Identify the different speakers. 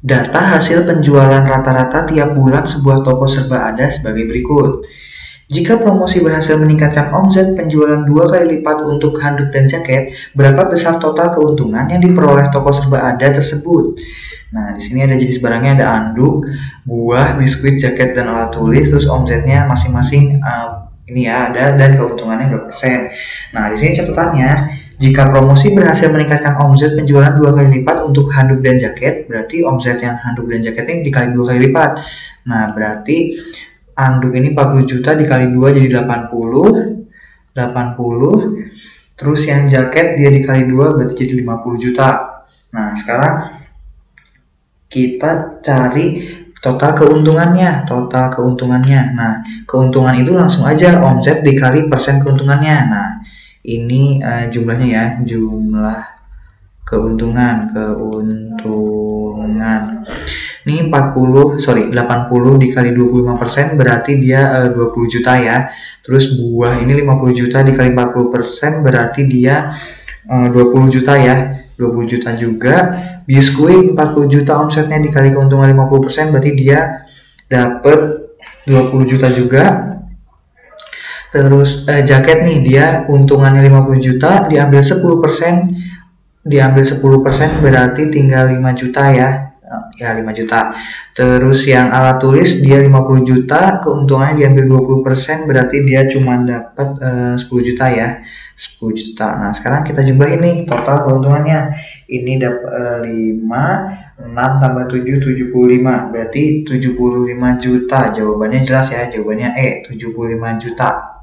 Speaker 1: Data hasil penjualan rata-rata tiap bulan sebuah toko serba ada sebagai berikut. Jika promosi berhasil meningkatkan omset penjualan 2 kali lipat untuk handuk dan jaket, berapa besar total keuntungan yang diperoleh toko serba ada tersebut? Nah, di sini ada jenis barangnya, ada handuk, buah, biskuit, jaket, dan alat tulis. Terus omsetnya masing-masing ini ya ada, dan keuntungannya berapa persen. Nah, di sini catatannya, jika promosi berhasil meningkatkan omset penjualan 2 kali lipat untuk handuk dan jaket, berarti omset yang handuk dan jaketnya dikali 2 kali lipat. Nah, berarti handuk ini 40 juta dikali 2 jadi 80. Terus yang jaket dia dikali 2 berarti jadi 50 juta. Nah, sekarang kita cari total keuntungannya. Nah, keuntungan itu langsung aja omset dikali persen keuntungannya. Nah, ini jumlahnya ya, jumlah keuntungan. Ini 80 dikali 25% berarti dia 20 juta ya. Terus buah ini 50 juta dikali 40% berarti dia 20 juta ya. 20 juta juga. Biskuit 40 juta omsetnya dikali keuntungan 50% berarti dia dapat 20 juta juga. Terus jaket nih, dia untungannya 50 juta diambil 10%, berarti tinggal 5 juta ya. Ya 5 juta. Terus yang alat tulis dia 50 juta, keuntungannya diambil 20%, berarti dia cuma dapat 10 juta ya. 10 juta. Nah, sekarang kita jumlahin nih total keuntungannya. Ini dapat 5, 6 tambah 7, 75. Berarti 75 juta. Jawabannya jelas ya, jawabannya E, 75 juta.